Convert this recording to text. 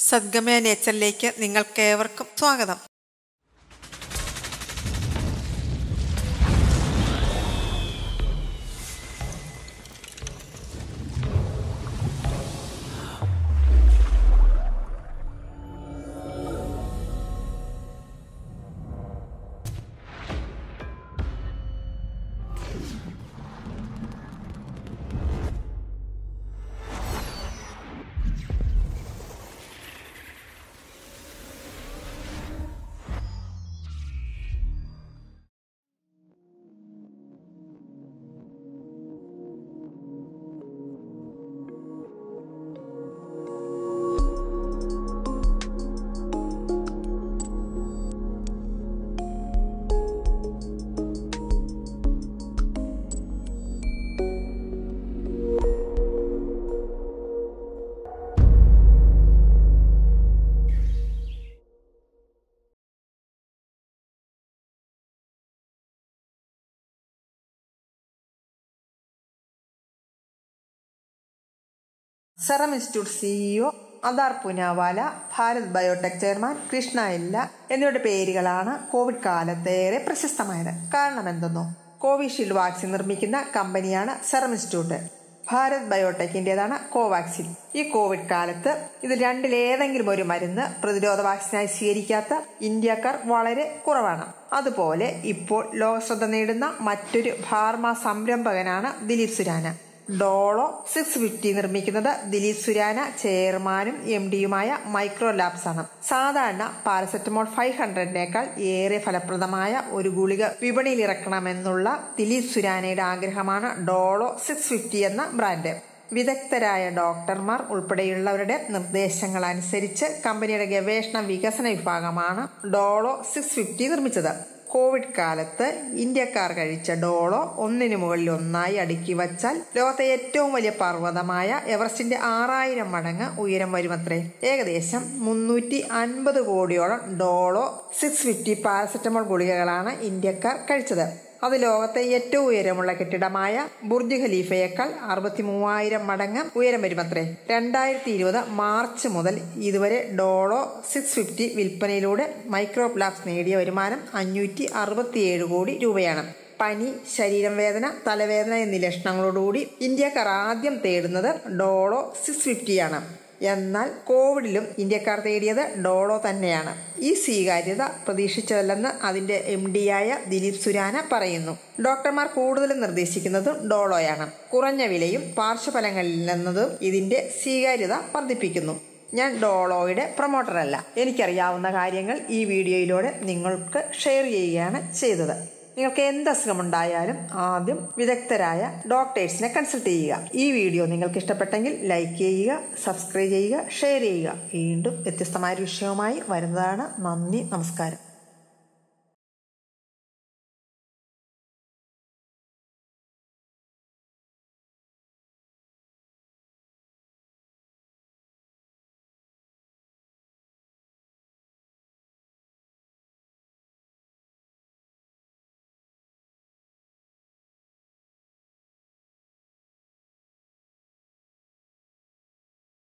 സദ്ഗമയ നേച്ചറിലേക്ക് നിങ്ങൾക്കേവർക്കും സ്വാഗതം. Serum Institute CEO Adar Poonawalla, Bharat Biotech chairman Krishna Ella എന്നിവരുടെ പേരുകളാണ് കോവിഡ് കാലത്ത് ഏറെ പ്രശസ്തമായത്. കാരണം എന്തെന്നോ? കോവിഷീൽഡ് വാക്സിൻ നിർമ്മിക്കുന്ന കമ്പനിയാണ് സെറം ഇൻസ്റ്റിറ്റ്യൂട്ട്. ഭാരത് ബയോടെക്കിൻ്റെതാണ് കോവാക്സിൻ. ഈ കോവിഡ് കാലത്ത് ഇത് രണ്ടിലേതെങ്കിലും ഒരു മരുന്ന് പ്രതിരോധ വാക്സിനായി സ്വീകരിക്കാത്ത ഇന്ത്യക്കാർ വളരെ കുറവാണ്. അതുപോലെ ഇപ്പോൾ ലോകശ്രദ്ധ നേടുന്ന മറ്റൊരു ഫാർമ സംരംഭകനാണ് ദിലീപ് സുരാന. ഡോളോ 650 നിർമ്മിക്കുന്നത് ദിലീപ് സുരാന ചെയർമാനും MDയുമായ മൈക്രോ ലാബ്സ് ആണ്. സാധാരണ പാരസെറ്റമോൾ 500-നേക്കാൾ ഏറെ ഫലപ്രദമായ ഒരു ഗുളിക വിപണിയിൽ ഇറക്കണമെന്നുള്ള ദിലീപ് സുരാനയുടെ ആഗ്രഹമാണ് ഡോളോ 650 എന്ന ബ്രാൻഡ്. വിദഗ്ധരായ ഡോക്ടർമാർ ഉൾപ്പെടെയുള്ളവരുടെ നിർദ്ദേശങ്ങൾ അനുസരിച്ച് കമ്പനിയുടെ ഗവേഷണ വികസന വിഭാഗമാണ് ഡോളോ 650 നിർമ്മിച്ചത്. കോവിഡ് കാലത്ത് ഇന്ത്യക്കാർ കഴിച്ച ഡോളോ ഒന്നിനു മുകളിൽ ഒന്നായി അടുക്കി വച്ചാൽ ലോകത്തെ ഏറ്റവും വലിയ പർവ്വതമായ എവറസ്റ്റിന്റെ 6000 മടങ്ങ് ഉയരം വരുമത്രേ. ഏകദേശം 350 കോടിയോളം ഡോളോ 650 പാരസെറ്റമോൾ ഗുളികകളാണ് ഇന്ത്യക്കാർ കഴിച്ചത്. അത് ലോകത്തെ ഏറ്റവും ഉയരമുള്ള കെട്ടിടമായ ബുർജ് ഖലീഫയേക്കാൾ 63000 മടങ്ങ് ഉയരം വരുമത്രേ. 2020 മാർച്ച് മുതൽ ഇതുവരെ ഡോളോ 650 വിൽപ്പനയിലൂടെ മൈക്രോ ലാബ്സ് നേടിയ വരുമാനം 567 കോടി രൂപയാണ്. പനി, ശരീരം വേദന, തലവേദന എന്നീ ലക്ഷണങ്ങളോടുകൂടി ഇന്ത്യക്കാർ ആദ്യം തേടുന്നത് ഡോളോ 650 ആണ്. എന്നാൽ കോവിഡിലും ഇന്ത്യക്കാർ തേടിയത് ഡോളോ തന്നെയാണ്. ഈ സ്വീകാര്യത പ്രതീക്ഷിച്ചതല്ലെന്ന് അതിന്റെ MDയായ ദിലീപ് സുരാന പറയുന്നു. ഡോക്ടർമാർ കൂടുതലും നിർദ്ദേശിക്കുന്നതും ഡോളോയാണ്. കുറഞ്ഞ വിലയും പാർശ്വഫലങ്ങളില്ലെന്നതും ഇതിന്റെ സ്വീകാര്യത വർദ്ധിപ്പിക്കുന്നു. ഞാൻ ഡോളോയുടെ പ്രൊമോട്ടറല്ല. എനിക്കറിയാവുന്ന കാര്യങ്ങൾ ഈ വീഡിയോയിലൂടെ നിങ്ങൾക്ക് ഷെയർ ചെയ്യുകയാണ് ചെയ്തത്. നിങ്ങൾക്ക് എന്ത് അസുഖമുണ്ടായാലും ആദ്യം വിദഗ്ധരായ ഡോക്ടേഴ്സിനെ കൺസൾട്ട് ചെയ്യുക. ഈ വീഡിയോ നിങ്ങൾക്ക് ഇഷ്ടപ്പെട്ടെങ്കിൽ ലൈക്ക് ചെയ്യുക, സബ്സ്ക്രൈബ് ചെയ്യുക, ഷെയർ ചെയ്യുക. വീണ്ടും വ്യത്യസ്തമായ ഒരു വിഷയവുമായി വരുന്നതാണ്. നന്ദി, നമസ്കാരം.